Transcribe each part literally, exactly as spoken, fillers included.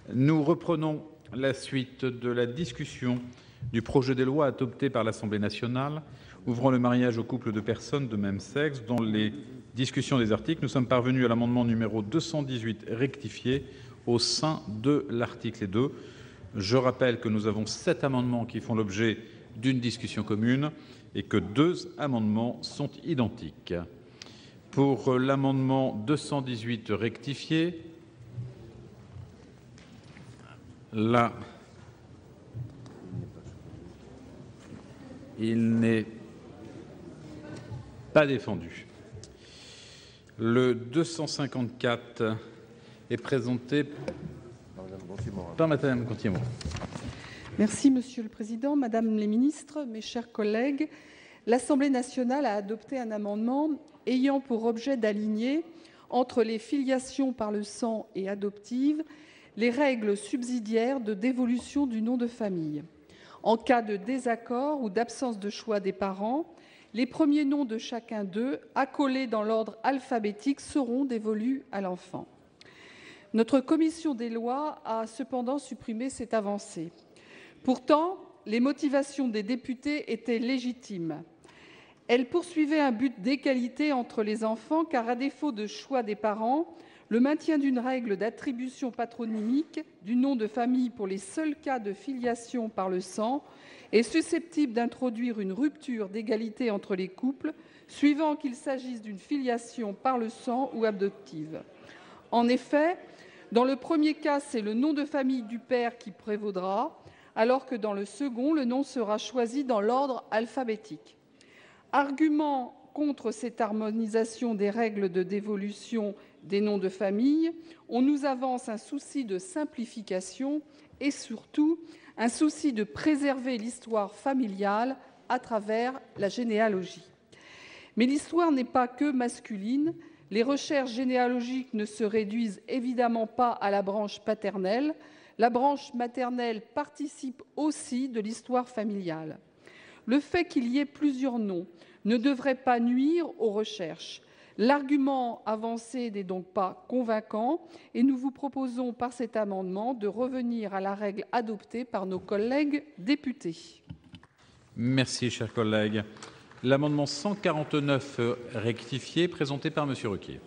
Nous reprenons la suite de la discussion du projet de loi adopté par l'Assemblée nationale ouvrant le mariage aux couples de personnes de même sexe. Dans les discussions des articles, nous sommes parvenus à l'amendement numéro deux cent dix-huit rectifié au sein de l'article deux. Je rappelle que nous avons sept amendements qui font l'objet d'une discussion commune et que deux amendements sont identiques. Pour l'amendement deux cent dix-huit rectifié, là, il n'est pas défendu. Le deux cent cinquante-quatre est présenté par Madame Gonthier-Maurin. Merci Monsieur le Président, Madame les ministres, mes chers collègues. L'Assemblée nationale a adopté un amendement ayant pour objet d'aligner entre les filiations par le sang et adoptives les règles subsidiaires de dévolution du nom de famille. En cas de désaccord ou d'absence de choix des parents, les premiers noms de chacun d'eux, accolés dans l'ordre alphabétique, seront dévolus à l'enfant. Notre commission des lois a cependant supprimé cette avancée. Pourtant, les motivations des députés étaient légitimes. Elles poursuivaient un but d'égalité entre les enfants, car à défaut de choix des parents, le maintien d'une règle d'attribution patronymique du nom de famille pour les seuls cas de filiation par le sang est susceptible d'introduire une rupture d'égalité entre les couples, suivant qu'il s'agisse d'une filiation par le sang ou adoptive. En effet, dans le premier cas, c'est le nom de famille du père qui prévaudra, alors que dans le second, le nom sera choisi dans l'ordre alphabétique. Argument contre cette harmonisation des règles de dévolution des noms de famille, on nous avance un souci de simplification et surtout un souci de préserver l'histoire familiale à travers la généalogie. Mais l'histoire n'est pas que masculine. Les recherches généalogiques ne se réduisent évidemment pas à la branche paternelle. La branche maternelle participe aussi de l'histoire familiale. Le fait qu'il y ait plusieurs noms ne devrait pas nuire aux recherches. L'argument avancé n'est donc pas convaincant et nous vous proposons par cet amendement de revenir à la règle adoptée par nos collègues députés. Merci, cher collègue. L'amendement cent quarante-neuf rectifié, présenté par Monsieur Ruquier.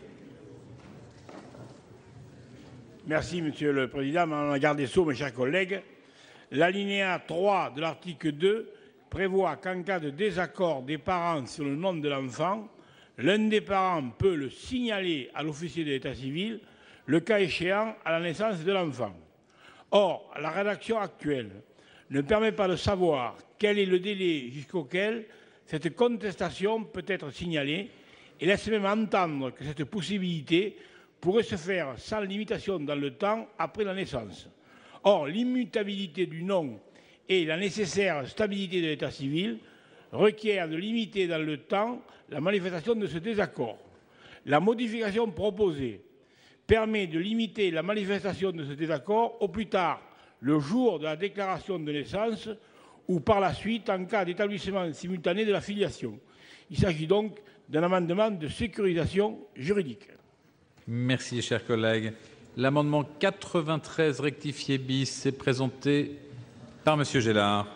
Merci, Monsieur le Président, Madame la garde des Sceaux, mes chers collègues. L'alinéa trois de l'article deux prévoit qu'en cas de désaccord des parents sur le nom de l'enfant, l'un des parents peut le signaler à l'officier de l'état civil, le cas échéant à la naissance de l'enfant. Or, la rédaction actuelle ne permet pas de savoir quel est le délai jusqu'auquel cette contestation peut être signalée et laisse même entendre que cette possibilité pourrait se faire sans limitation dans le temps après la naissance. Or, l'immutabilité du nom et la nécessaire stabilité de l'état civil requièrent de limiter dans le temps la manifestation de ce désaccord. La modification proposée permet de limiter la manifestation de ce désaccord au plus tard le jour de la déclaration de naissance ou par la suite en cas d'établissement simultané de la filiation. Il s'agit donc d'un amendement de sécurisation juridique. Merci, cher collègue. L'amendement quatre-vingt-treize rectifié bis est présenté par Monsieur Gélard.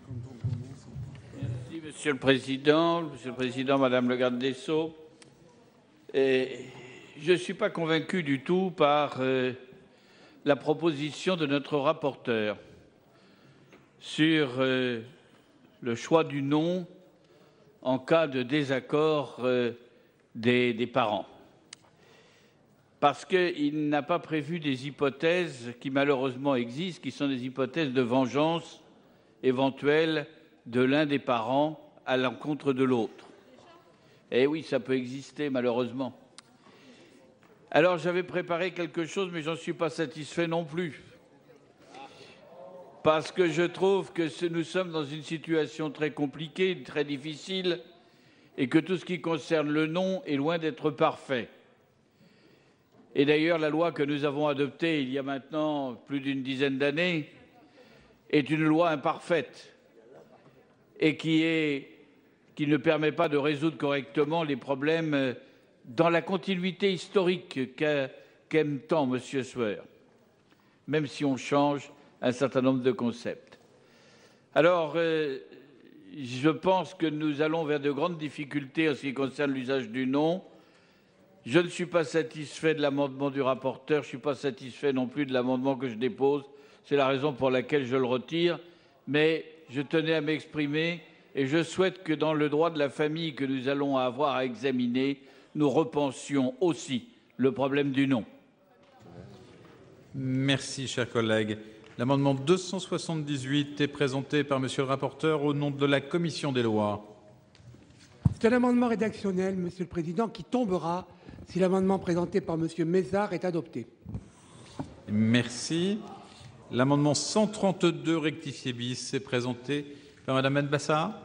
Merci, Monsieur le Président. Monsieur le Président, Madame le garde des Sceaux. Et je ne suis pas convaincu du tout par euh, la proposition de notre rapporteur sur euh, le choix du nom en cas de désaccord euh, des, des parents. Parce qu'il n'a pas prévu des hypothèses qui malheureusement existent, qui sont des hypothèses de vengeance éventuelle de l'un des parents à l'encontre de l'autre. Eh oui, ça peut exister malheureusement. Alors j'avais préparé quelque chose, mais j'en suis pas satisfait non plus. Parce que je trouve que nous sommes dans une situation très compliquée, très difficile, et que tout ce qui concerne le nom est loin d'être parfait. Et d'ailleurs, la loi que nous avons adoptée il y a maintenant plus d'une dizaine d'années est une loi imparfaite et qui, est, qui ne permet pas de résoudre correctement les problèmes dans la continuité historique qu'aime tant M. Sueur. même si on change un certain nombre de concepts. Alors, euh, je pense que nous allons vers de grandes difficultés en ce qui concerne l'usage du nom. Je ne suis pas satisfait de l'amendement du rapporteur, je ne suis pas satisfait non plus de l'amendement que je dépose. C'est la raison pour laquelle je le retire, mais je tenais à m'exprimer et je souhaite que dans le droit de la famille que nous allons avoir à examiner, nous repensions aussi le problème du nom. Merci, cher collègue. L'amendement deux cent soixante-dix-huit est présenté par Monsieur le rapporteur au nom de la Commission des lois. C'est un amendement rédactionnel, Monsieur le Président, qui tombera si l'amendement présenté par Monsieur Mézard est adopté. Merci. L'amendement cent trente-deux rectifié bis est présenté par Madame Benbassa.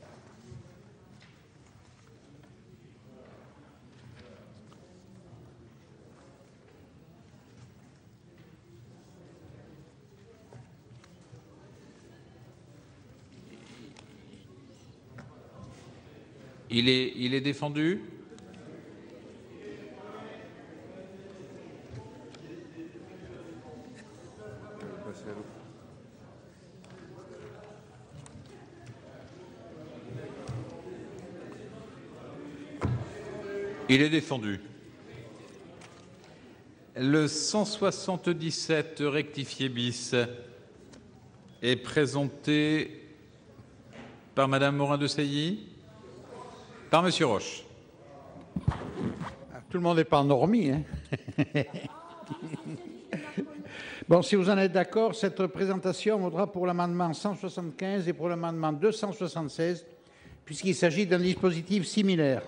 Il est, il est défendu. Il est défendu. Le cent soixante-dix-sept rectifié bis est présenté par Madame Morin-Desailly. Par Monsieur Roche. Tout le monde n'est pas endormi. Hein. Bon, si vous en êtes d'accord, cette présentation vaudra pour l'amendement cent soixante-quinze et pour l'amendement deux cent soixante-seize, puisqu'il s'agit d'un dispositif similaire.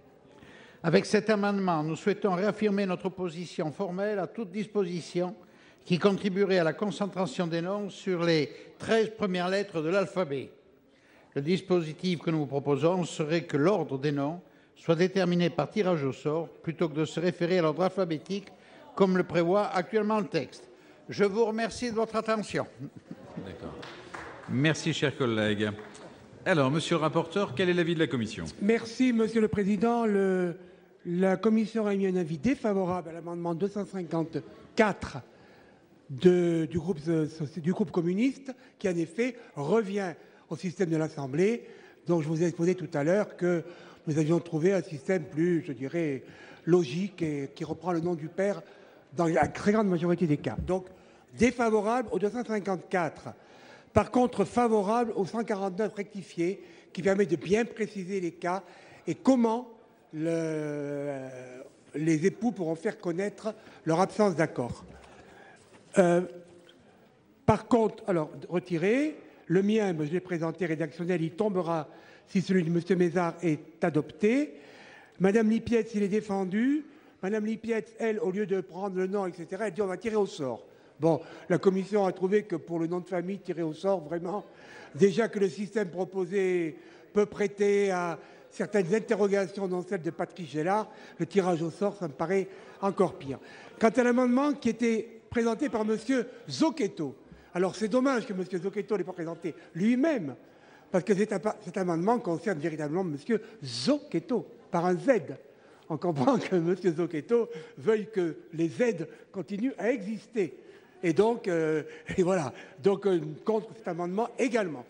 Avec cet amendement, nous souhaitons réaffirmer notre opposition formelle à toute disposition qui contribuerait à la concentration des noms sur les treize premières lettres de l'alphabet. Le dispositif que nous vous proposons serait que l'ordre des noms soit déterminé par tirage au sort plutôt que de se référer à l'ordre alphabétique comme le prévoit actuellement le texte. Je vous remercie de votre attention. D'accord. Merci, chers collègues. Alors, Monsieur le rapporteur, quel est l'avis de la Commission? Merci, Monsieur le Président. Le, la Commission a émis un avis défavorable à l'amendement deux cent cinquante-quatre de, du, groupe, du groupe communiste qui, en effet, revient au système de l'Assemblée. Donc, je vous ai exposé tout à l'heure que nous avions trouvé un système plus, je dirais, logique et qui reprend le nom du père dans la très grande majorité des cas. Donc, défavorable au deux cent cinquante-quatre. Par contre, favorable au cent quarante-neuf rectifié qui permet de bien préciser les cas et comment le, les époux pourront faire connaître leur absence d'accord. Euh, par contre, alors, retiré. Le mien, je l'ai présenté rédactionnel, il tombera si celui de M. Mézard est adopté. Madame Lipietz, il est défendu. Madame Lipietz, elle, au lieu de prendre le nom, et cetera, elle dit on va tirer au sort. Bon, la Commission a trouvé que pour le nom de famille, tirer au sort, vraiment, déjà que le système proposé peut prêter à certaines interrogations, dont celle de Patrice Gélard, le tirage au sort, ça me paraît encore pire. Quant à l'amendement qui était présenté par M. Zocchetto, alors c'est dommage que M. Zocchetto l'ait pas présenté lui-même, parce que cet amendement concerne véritablement M. Zocchetto, par un Z. On comprend que M. Zocchetto veuille que les Z continuent à exister. Et donc, euh, et voilà, donc euh, contre cet amendement également.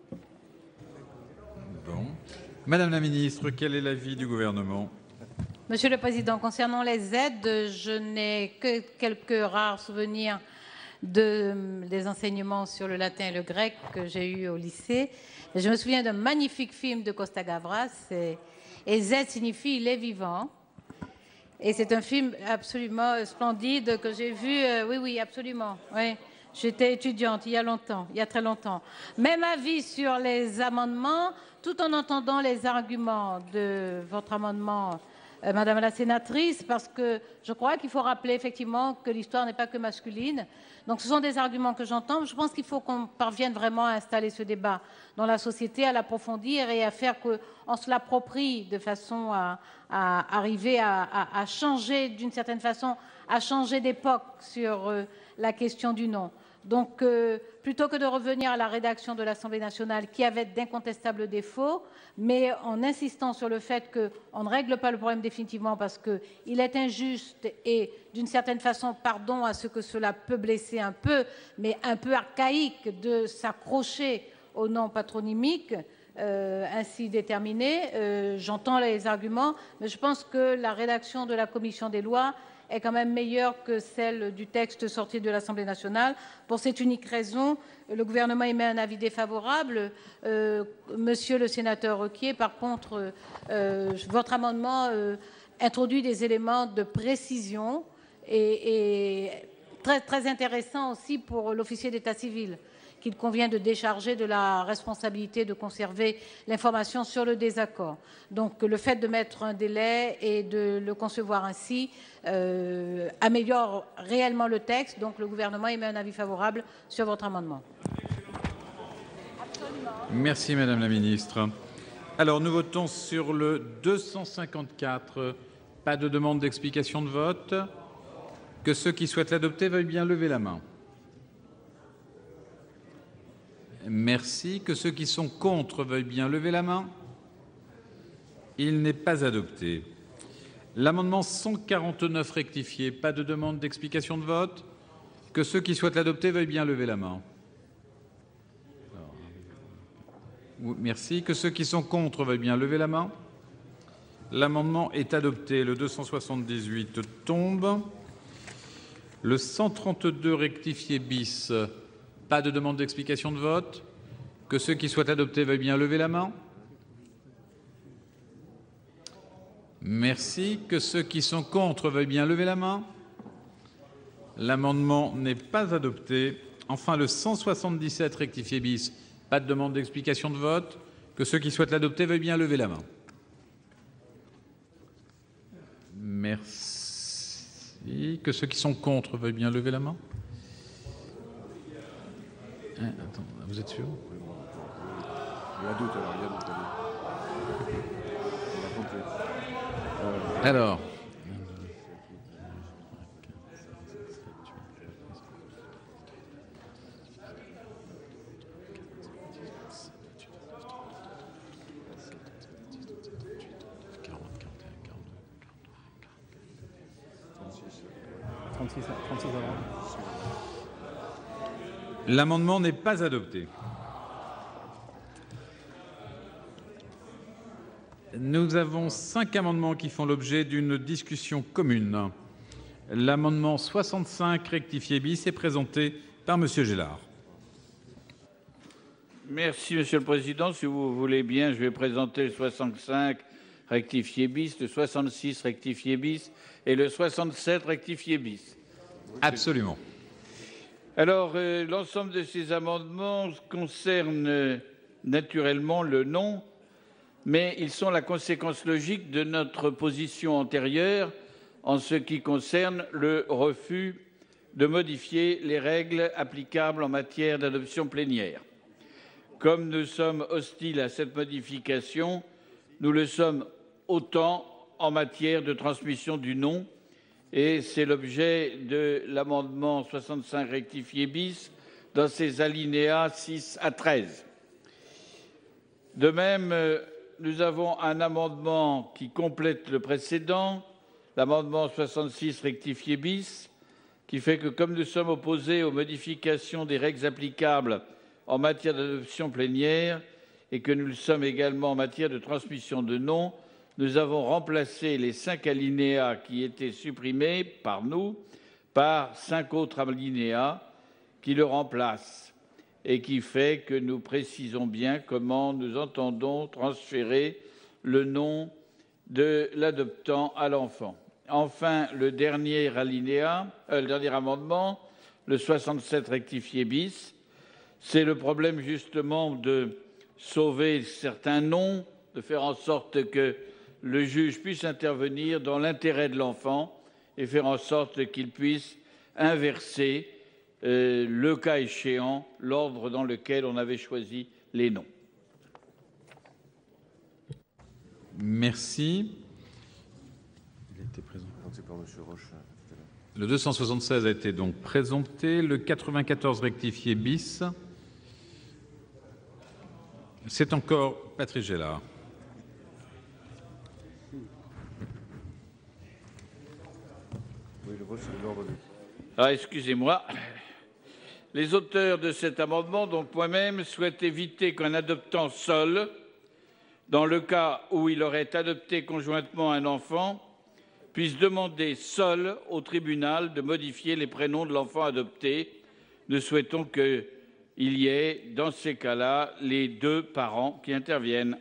Bon. Madame la Ministre, quel est l'avis du gouvernement? Monsieur le Président, concernant les aides, je n'ai que quelques rares souvenirs de, des enseignements sur le latin et le grec que j'ai eu au lycée. Je me souviens d'un magnifique film de Costa Gavras, et, et Z signifie « il est vivant ». Et c'est un film absolument splendide que j'ai vu, euh, oui, oui, absolument, oui. J'étais étudiante il y a longtemps, il y a très longtemps. Même avis sur les amendements, tout en entendant les arguments de votre amendement, euh, Madame la sénatrice, parce que je crois qu'il faut rappeler effectivement que l'histoire n'est pas que masculine. Donc ce sont des arguments que j'entends. Je pense qu'il faut qu'on parvienne vraiment à installer ce débat dans la société, à l'approfondir et à faire qu'on se l'approprie de façon à, à arriver à, à, à changer d'une certaine façon, à changer d'époque sur euh, la question du nom. Donc, euh, plutôt que de revenir à la rédaction de l'Assemblée nationale qui avait d'incontestables défauts, mais en insistant sur le fait qu'on ne règle pas le problème définitivement parce qu'il est injuste et, d'une certaine façon, pardon à ce que cela peut blesser un peu, mais un peu archaïque de s'accrocher au nom patronymique, euh, ainsi déterminé. Euh, J'entends les arguments, mais je pense que la rédaction de la commission des lois est quand même meilleure que celle du texte sorti de l'Assemblée nationale. Pour cette unique raison, le gouvernement émet un avis défavorable. Euh, monsieur le sénateur Requier, par contre, euh, votre amendement euh, introduit des éléments de précision et, et très, très intéressant aussi pour l'officier d'état civil, qu'il convient de décharger de la responsabilité de conserver l'information sur le désaccord. Donc le fait de mettre un délai et de le concevoir ainsi euh, améliore réellement le texte. Donc le gouvernement émet un avis favorable sur votre amendement. Merci Madame la Ministre. Alors nous votons sur le deux cent cinquante-quatre. Pas de demande d'explication de vote. Que ceux qui souhaitent l'adopter veuillent bien lever la main. Merci. Que ceux qui sont contre veuillent bien lever la main. Il n'est pas adopté. L'amendement cent quarante-neuf rectifié, pas de demande d'explication de vote. Que ceux qui souhaitent l'adopter veuillent bien lever la main. Alors, merci. Que ceux qui sont contre veuillent bien lever la main. L'amendement est adopté. Le deux cent soixante-dix-huit tombe. Le cent trente-deux rectifié bis. Pas de demande d'explication de vote. Que ceux qui souhaitent adopter veuillent bien lever la main. Merci. Que ceux qui sont contre veuillent bien lever la main. L'amendement n'est pas adopté. Enfin, le cent soixante-dix-sept rectifié bis. Pas de demande d'explication de vote. Que ceux qui souhaitent l'adopter veuillent bien lever la main. Merci. Que ceux qui sont contre veuillent bien lever la main. Hein, attends, vous êtes sûr? Il y a doute alors, il y a doute. Alors. L'amendement n'est pas adopté. Nous avons cinq amendements qui font l'objet d'une discussion commune. L'amendement soixante-cinq rectifié bis est présenté par Monsieur Gélard. Merci, Monsieur le Président. Si vous voulez bien, je vais présenter le soixante-cinq rectifié bis, le soixante-six rectifié bis et le soixante-sept rectifié bis. Absolument. Alors, euh, l'ensemble de ces amendements concernent euh, naturellement le nom, mais ils sont la conséquence logique de notre position antérieure en ce qui concerne le refus de modifier les règles applicables en matière d'adoption plénière. Comme nous sommes hostiles à cette modification, nous le sommes autant en matière de transmission du nom, et c'est l'objet de l'amendement soixante-cinq rectifié bis dans ses alinéas six à treize. De même, nous avons un amendement qui complète le précédent, l'amendement soixante-six rectifié bis, qui fait que comme nous sommes opposés aux modifications des règles applicables en matière d'adoption plénière et que nous le sommes également en matière de transmission de nom, nous avons remplacé les cinq alinéas qui étaient supprimés par nous par cinq autres alinéas qui le remplacent et qui fait que nous précisons bien comment nous entendons transférer le nom de l'adoptant à l'enfant. Enfin, le dernier alinéa, euh, le dernier amendement, le soixante-sept rectifié bis, c'est le problème justement de sauver certains noms, de faire en sorte que le juge puisse intervenir dans l'intérêt de l'enfant et faire en sorte qu'il puisse inverser, euh, le cas échéant, l'ordre dans lequel on avait choisi les noms. Merci. Il était présenté par M. Roche. Le deux cent soixante-seize a été donc présenté. Le quatre-vingt-quatorze rectifié bis. C'est encore Patrice Gélard. Ah, excusez-moi. Les auteurs de cet amendement, donc moi-même, souhaitent éviter qu'un adoptant seul, dans le cas où il aurait adopté conjointement un enfant, puisse demander seul au tribunal de modifier les prénoms de l'enfant adopté. Nous souhaitons qu'il y ait, dans ces cas-là, les deux parents qui interviennent.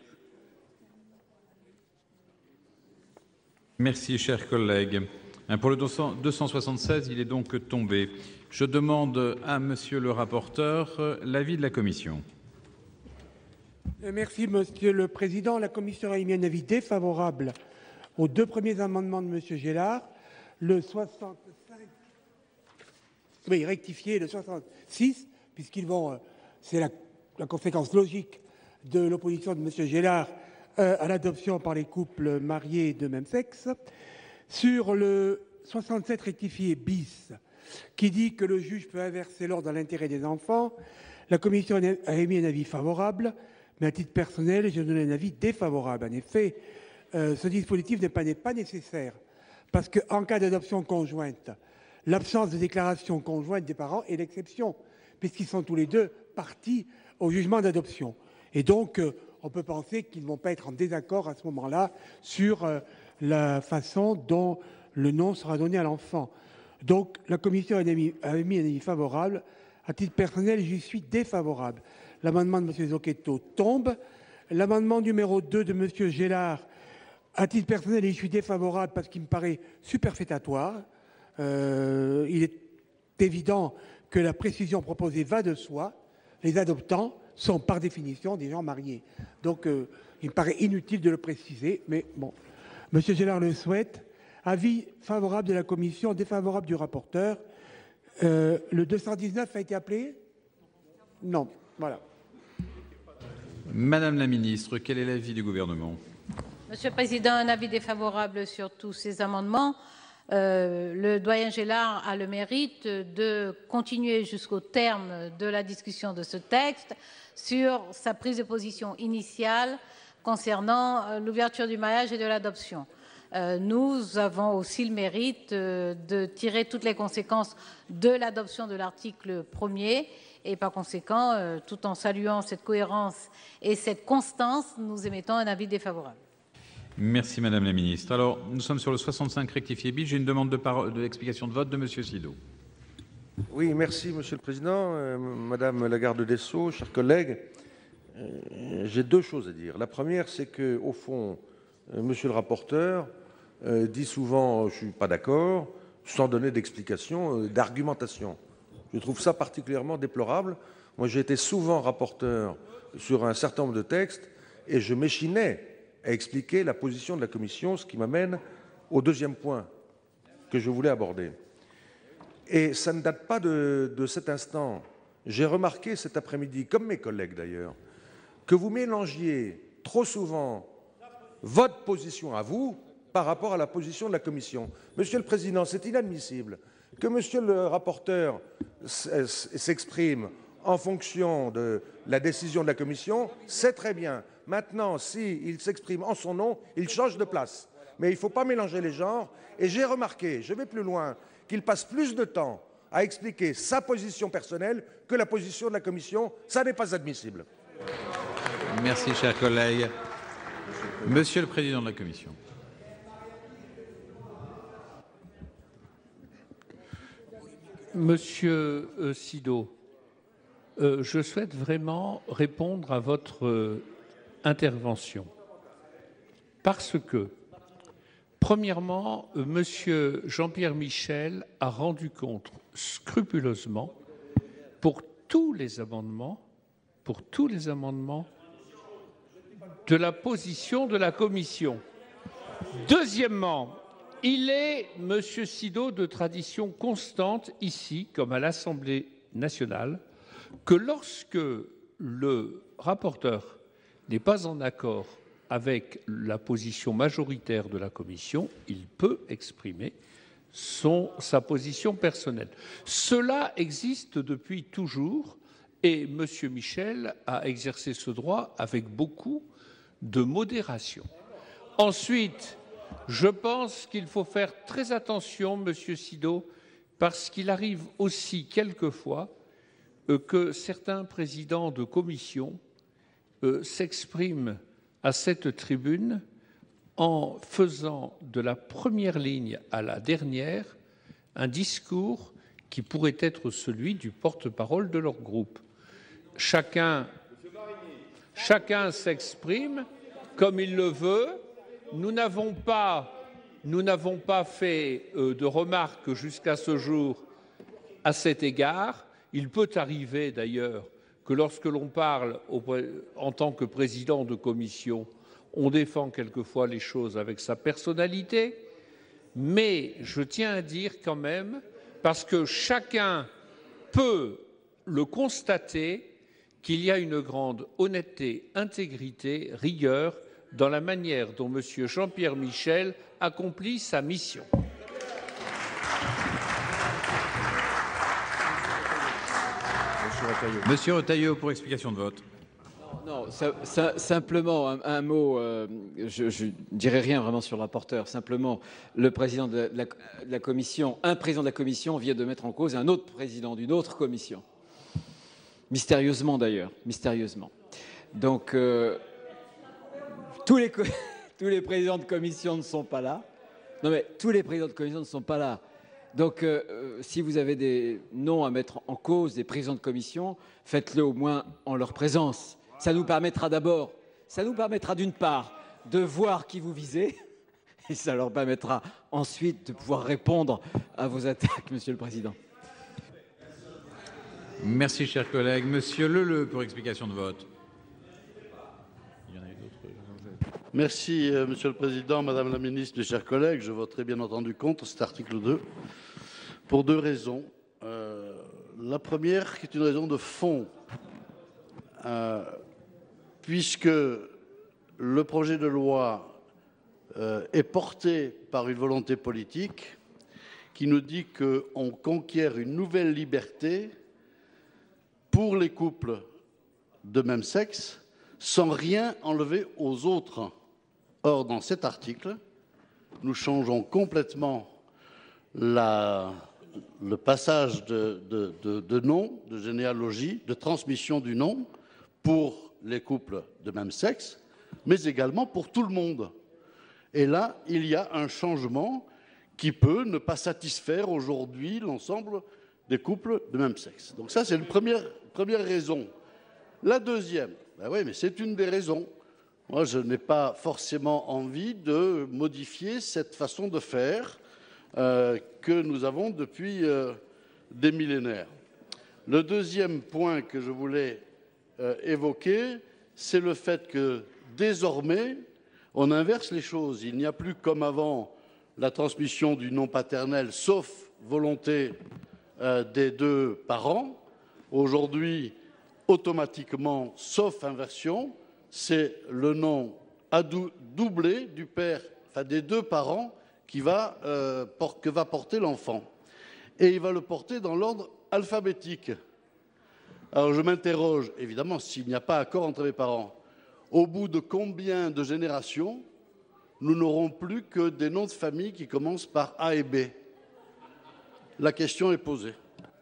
Merci, chers collègues. Pour le deux cent soixante-seize, il est donc tombé. Je demande à Monsieur le rapporteur l'avis de la Commission. Merci, Monsieur le Président. La Commission a émis un avis défavorable aux deux premiers amendements de Monsieur Gélard, le soixante-cinq, oui, rectifié, le soixante-six, puisqu'ils vont, c'est la, la conséquence logique de l'opposition de Monsieur Gélard euh, à l'adoption par les couples mariés de même sexe. Sur le soixante-sept rectifié bis, qui dit que le juge peut inverser l'ordre dans l'intérêt des enfants, la Commission a émis un avis favorable, mais à titre personnel, je donne un avis défavorable. En effet, euh, ce dispositif n'est pas, n'est pas nécessaire, parce qu'en cas d'adoption conjointe, l'absence de déclaration conjointe des parents est l'exception, puisqu'ils sont tous les deux partis au jugement d'adoption. Et donc, euh, on peut penser qu'ils ne vont pas être en désaccord à ce moment-là sur euh, la façon dont le nom sera donné à l'enfant. Donc, la Commission a émis, a émis un avis favorable. À titre personnel, j'y suis défavorable. L'amendement de M. Zocchetto tombe. L'amendement numéro deux de M. Gélard, à titre personnel, j'y suis défavorable parce qu'il me paraît superfétatoire. Euh, il est évident que la précision proposée va de soi. Les adoptants sont par définition des gens mariés. Donc, euh, il me paraît inutile de le préciser, mais bon. M. Gélard le souhaite. Avis favorable de la Commission, défavorable du rapporteur. Euh, le deux cent dix-neuf a été appelé? Non. Voilà. Madame la Ministre, quel est l'avis du Gouvernement? Monsieur le Président, un avis défavorable sur tous ces amendements. Euh, le doyen Gélard a le mérite de continuer jusqu'au terme de la discussion de ce texte sur sa prise de position initiale concernant euh, l'ouverture du mariage et de l'adoption. Euh, nous avons aussi le mérite euh, de tirer toutes les conséquences de l'adoption de l'article premier et par conséquent, euh, tout en saluant cette cohérence et cette constance, nous émettons un avis défavorable. Merci Madame la Ministre. Alors, nous sommes sur le soixante-cinq rectifié bis. J'ai une demande d'explication de, de vote de Monsieur Sido. Oui, merci Monsieur le Président. Euh, Madame la garde des Sceaux, chers collègues, euh, j'ai deux choses à dire. La première, c'est que, au fond, euh, Monsieur le rapporteur euh, dit souvent euh, « je ne suis pas d'accord », sans donner d'explication, euh, d'argumentation. Je trouve ça particulièrement déplorable. Moi, j'ai été souvent rapporteur sur un certain nombre de textes et je m'échinais à expliquer la position de la Commission, ce qui m'amène au deuxième point que je voulais aborder. Et ça ne date pas de, de cet instant. J'ai remarqué cet après-midi, comme mes collègues d'ailleurs, que vous mélangiez trop souvent votre position à vous par rapport à la position de la Commission. Monsieur le Président, c'est inadmissible que Monsieur le rapporteur s'exprime en fonction de la décision de la Commission, c'est très bien. Maintenant, s'il s'exprime en son nom, il change de place. Mais il ne faut pas mélanger les genres. Et j'ai remarqué, je vais plus loin, qu'il passe plus de temps à expliquer sa position personnelle que la position de la Commission. Ça n'est pas admissible. Merci, chers collègues. Monsieur le Président de la Commission. Monsieur euh, Sido, euh, je souhaite vraiment répondre à votre euh, intervention. Parce que, premièrement, euh, Monsieur Jean-Pierre Michel a rendu compte scrupuleusement pour tous les amendements, pour tous les amendements, de la position de la Commission. Deuxièmement, il est, Monsieur Sido, de tradition constante ici, comme à l'Assemblée nationale, que lorsque le rapporteur n'est pas en accord avec la position majoritaire de la Commission, il peut exprimer son, sa position personnelle. Cela existe depuis toujours et M. Michel a exercé ce droit avec beaucoup de modération. Ensuite, je pense qu'il faut faire très attention, Monsieur Sido, parce qu'il arrive aussi quelquefois euh, que certains présidents de commission euh, s'expriment à cette tribune en faisant de la première ligne à la dernière un discours qui pourrait être celui du porte-parole de leur groupe. Chacun, chacun s'exprime comme il le veut. Nous n'avons pas, nous n'avons pas fait euh, de remarques jusqu'à ce jour à cet égard. Il peut arriver d'ailleurs que lorsque l'on parle au, en tant que président de commission, on défend quelquefois les choses avec sa personnalité, mais je tiens à dire quand même, parce que chacun peut le constater, qu'il y a une grande honnêteté, intégrité, rigueur dans la manière dont M. Jean-Pierre Michel accomplit sa mission. Monsieur Retailleau, pour explication de vote. Non, non ça, ça, simplement un, un mot, euh, je ne dirai rien vraiment sur le rapporteur, simplement le président de la, de la commission, un président de la commission vient de mettre en cause un autre président d'une autre commission. Mystérieusement d'ailleurs, mystérieusement. Donc, euh, tous, les tous les présidents de commission ne sont pas là. Non mais, tous les présidents de commission ne sont pas là. Donc, euh, si vous avez des noms à mettre en cause, des présidents de commission, faites-le au moins en leur présence. Ça nous permettra d'abord, ça nous permettra d'une part de voir qui vous visez, et ça leur permettra ensuite de pouvoir répondre à vos attaques, Monsieur le Président. Merci, chers collègues. Monsieur Leleu, pour explication de vote. Il y en a eu d'autres. Merci, euh, Monsieur le Président, Madame la Ministre, mes chers collègues. Je voterai bien entendu contre cet article deux, pour deux raisons. Euh, la première, qui est une raison de fond, euh, puisque le projet de loi euh, est porté par une volonté politique qui nous dit qu'on conquiert une nouvelle liberté pour les couples de même sexe, sans rien enlever aux autres. Or, dans cet article, nous changeons complètement la, le passage de, de, de, de nom, de généalogie, de transmission du nom pour les couples de même sexe, mais également pour tout le monde. Et là, il y a un changement qui peut ne pas satisfaire aujourd'hui l'ensemble des couples de même sexe. Donc ça, c'est une première, première raison. La deuxième, ben oui, mais c'est une des raisons. Moi, je n'ai pas forcément envie de modifier cette façon de faire euh, que nous avons depuis euh, des millénaires. Le deuxième point que je voulais euh, évoquer, c'est le fait que désormais, on inverse les choses. Il n'y a plus comme avant la transmission du nom paternel, sauf volonté euh, des deux parents. Aujourd'hui, automatiquement, sauf inversion, c'est le nom à doublé du père, enfin des deux parents, qui va, euh, por que va porter l'enfant. Et il va le porter dans l'ordre alphabétique. Alors je m'interroge, évidemment, s'il n'y a pas accord entre les parents, au bout de combien de générations nous n'aurons plus que des noms de famille qui commencent par A et B? La question est posée.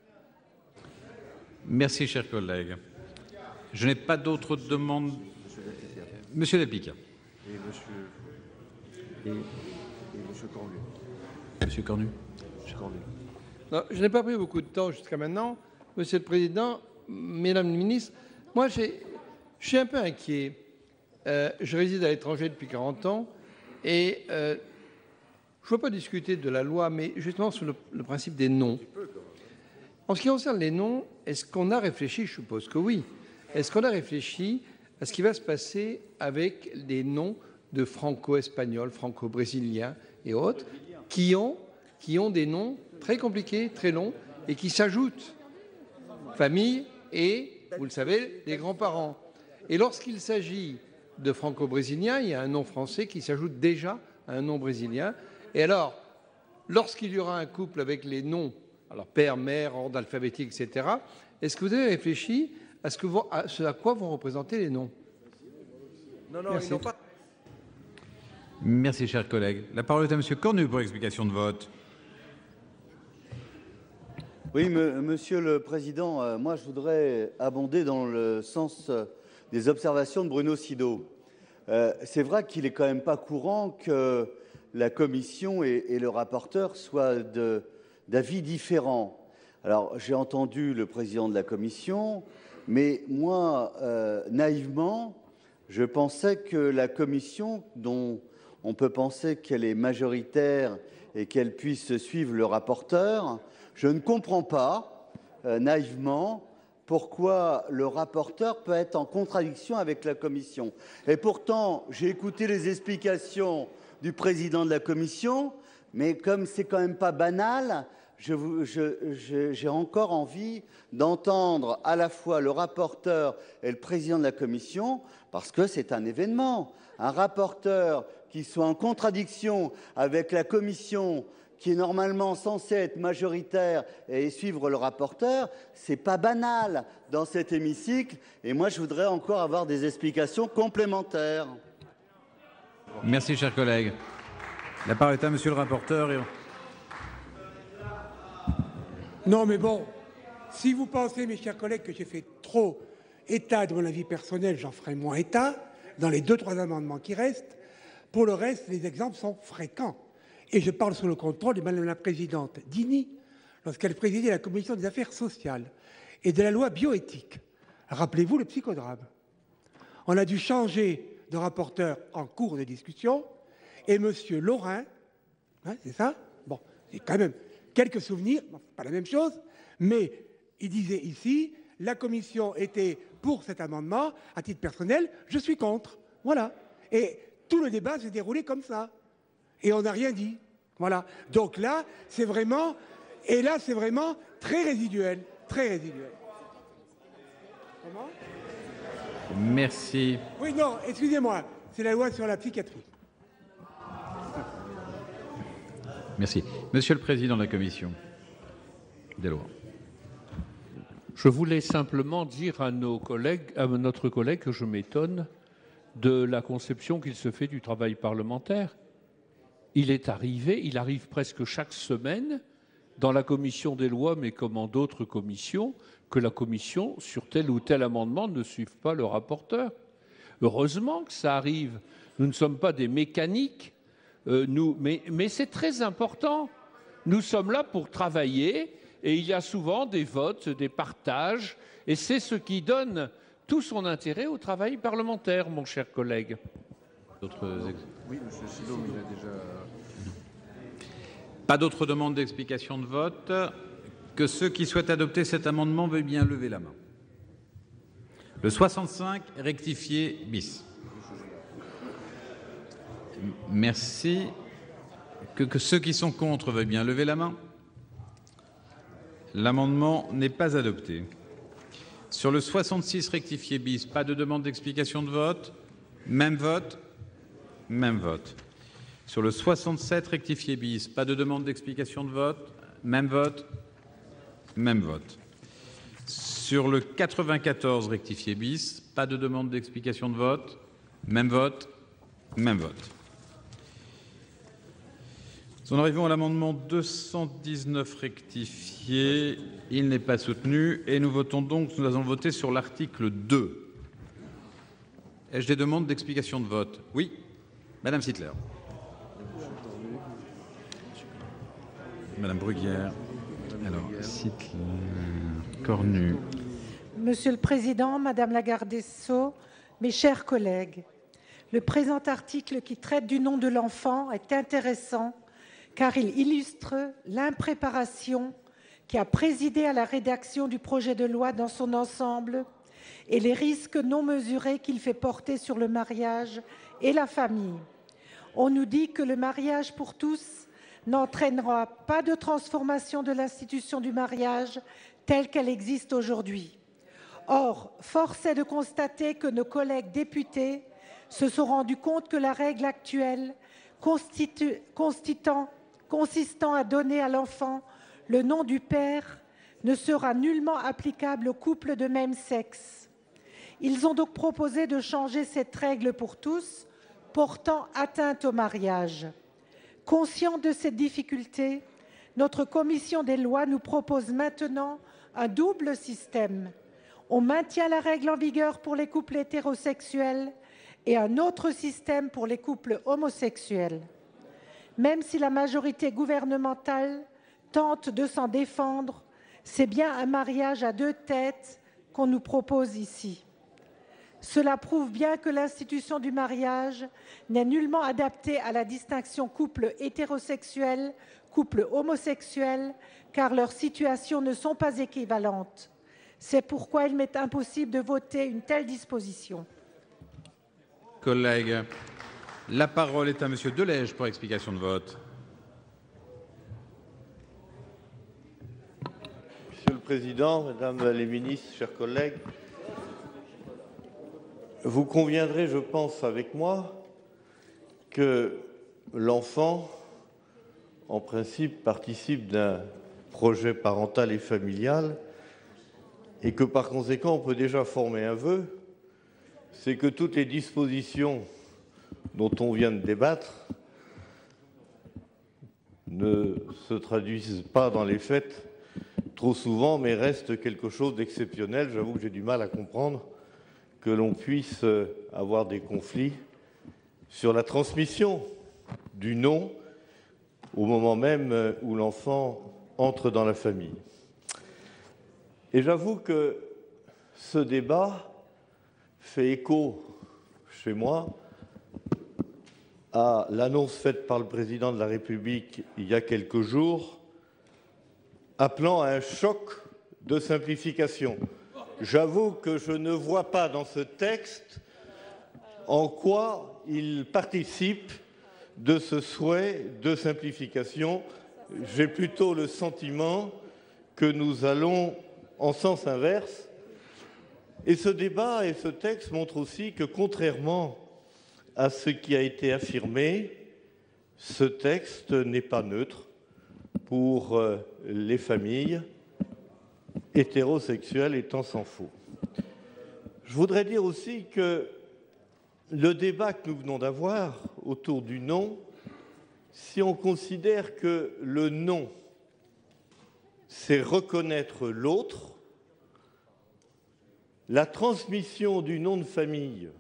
Merci, chers collègues. Je n'ai pas d'autres demandes. Monsieur Delpica. Et monsieur, et, et monsieur Cornu. Monsieur Cornu. Monsieur Cornu. Non, je n'ai pas pris beaucoup de temps jusqu'à maintenant. Monsieur le Président, Mesdames les ministres, moi je suis un peu inquiet. Euh, je réside à l'étranger depuis quarante ans et euh, je ne veux pas discuter de la loi, mais justement sur le, le principe des noms. En ce qui concerne les noms, est-ce qu'on a réfléchi, je suppose que oui, est-ce qu'on a réfléchi à ce qui va se passer avec les noms de franco-espagnols, franco-brésiliens et autres, qui ont, qui ont des noms très compliqués, très longs, et qui s'ajoutent famille et, vous le savez, les grands-parents. Et lorsqu'il s'agit de franco-brésiliens, il y a un nom français qui s'ajoute déjà à un nom brésilien. Et alors, lorsqu'il y aura un couple avec les noms, alors père, mère, ordre alphabétique, et cetera, est-ce que vous avez réfléchi à ce, que vont, à ce à quoi vont représenter les noms? Non, non, Merci. ils n'ont pas... Merci, cher collègue. La parole est à Monsieur Cornu pour explication de vote. Oui, me, Monsieur le Président, euh, moi je voudrais abonder dans le sens euh, des observations de Bruno Sido. Euh, c'est vrai qu'il n'est quand même pas courant que la Commission et, et le rapporteur soient d'avis différents. Alors, j'ai entendu le président de la Commission, mais moi, euh, naïvement, je pensais que la Commission, dont on peut penser qu'elle est majoritaire et qu'elle puisse suivre le rapporteur, je ne comprends pas, euh, naïvement, pourquoi le rapporteur peut être en contradiction avec la Commission. Et pourtant, j'ai écouté les explications du président de la Commission, mais comme c'est quand même pas banal, je, je, je, j'ai encore envie d'entendre à la fois le rapporteur et le président de la Commission, parce que c'est un événement. Un rapporteur qui soit en contradiction avec la Commission, qui est normalement censé être majoritaire et suivre le rapporteur, c'est pas banal dans cet hémicycle. Et moi, je voudrais encore avoir des explications complémentaires. Merci, cher collègue. La parole est à Monsieur le rapporteur. Et... Non, mais bon, si vous pensez, mes chers collègues, que j'ai fait trop état de mon avis personnel, j'en ferai moins état dans les deux, trois amendements qui restent. Pour le reste, les exemples sont fréquents. Et je parle sous le contrôle de Madame la Présidente Dini, lorsqu'elle présidait la Commission des affaires sociales et de la loi bioéthique. Rappelez-vous le psychodrame. On a dû changer de rapporteur en cours de discussion et M. Laurin, hein, c'est ça? Bon, c'est quand même quelques souvenirs, bon, pas la même chose, mais il disait ici, la Commission était pour cet amendement, à titre personnel, je suis contre. Voilà. Et tout le débat s'est déroulé comme ça. Et on n'a rien dit. Voilà. Donc là, c'est vraiment... Et là, c'est vraiment très résiduel. Très résiduel. Comment? Merci. Oui, non, excusez-moi. C'est la loi sur la psychiatrie. Merci. Monsieur le Président de la Commission des lois. Je voulais simplement dire à, nos collègues, à notre collègue que je m'étonne de la conception qu'il se fait du travail parlementaire. Il est arrivé, il arrive presque chaque semaine dans la commission des lois, mais comme en d'autres commissions, que la commission, sur tel ou tel amendement, ne suive pas le rapporteur. Heureusement que ça arrive. Nous ne sommes pas des mécaniques, euh, nous, mais, mais c'est très important. Nous sommes là pour travailler et il y a souvent des votes, des partages, et c'est ce qui donne tout son intérêt au travail parlementaire, mon cher collègue. D'autres ex... Oui, M. Sido, il a déjà... Pas d'autres demandes d'explication de vote. Que ceux qui souhaitent adopter cet amendement veuillent bien lever la main. Le soixante-cinq, rectifié bis. Merci. Que, que ceux qui sont contre veuillent bien lever la main. L'amendement n'est pas adopté. Sur le soixante-six rectifié bis, pas de demande d'explication de vote. Même vote. Même vote. Sur le soixante-sept rectifié bis, pas de demande d'explication de vote. Même vote. Même vote. Sur le quatre-vingt-quatorze rectifié bis, pas de demande d'explication de vote. Même vote. Même vote. Nous en arrivons à l'amendement deux cent dix-neuf rectifié. Il n'est pas soutenu. Et nous votons donc, nous allons voter sur l'article deux. Ai-je des demandes d'explication de vote? Oui. Madame Sittler. Madame Bruguière. Alors, Sittler, Cornu. Monsieur le Président, Madame la garde des Sceaux, mes chers collègues, le présent article qui traite du nom de l'enfant est intéressant car il illustre l'impréparation qui a présidé à la rédaction du projet de loi dans son ensemble et les risques non mesurés qu'il fait porter sur le mariage et la famille. On nous dit que le mariage pour tous n'entraînera pas de transformation de l'institution du mariage telle qu'elle existe aujourd'hui. Or, force est de constater que nos collègues députés se sont rendus compte que la règle actuelle constitu- constituant, consistant à donner à l'enfant le nom du père ne sera nullement applicable aux couples de même sexe. Ils ont donc proposé de changer cette règle pour tous, portant atteinte au mariage. Conscient de cette difficulté, notre commission des lois nous propose maintenant un double système. On maintient la règle en vigueur pour les couples hétérosexuels et un autre système pour les couples homosexuels. Même si la majorité gouvernementale tente de s'en défendre, c'est bien un mariage à deux têtes qu'on nous propose ici. Cela prouve bien que l'institution du mariage n'est nullement adaptée à la distinction couple hétérosexuel, couple homosexuel, car leurs situations ne sont pas équivalentes. C'est pourquoi il m'est impossible de voter une telle disposition. Collègues, la parole est à Monsieur Delège pour explication de vote. Monsieur le Président, Mesdames les ministres, chers collègues, vous conviendrez, je pense, avec moi, que l'enfant, en principe, participe d'un projet parental et familial et que, par conséquent, on peut déjà former un vœu, c'est que toutes les dispositions dont on vient de débattre ne se traduisent pas dans les faits trop souvent, mais restent quelque chose d'exceptionnel. J'avoue que j'ai du mal à comprendre que l'on puisse avoir des conflits sur la transmission du nom au moment même où l'enfant entre dans la famille. Et j'avoue que ce débat fait écho chez moi à l'annonce faite par le Président de la République il y a quelques jours, appelant à un choc de simplification. J'avoue que je ne vois pas dans ce texte en quoi il participe de ce souhait de simplification. J'ai plutôt le sentiment que nous allons en sens inverse. Et ce débat et ce texte montrent aussi que, contrairement à ce qui a été affirmé, ce texte n'est pas neutre pour les familles hétérosexuelles, et tant s'en faut. Je voudrais dire aussi que le débat que nous venons d'avoir autour du nom, si on considère que le nom, c'est reconnaître l'autre, la transmission du nom de famille,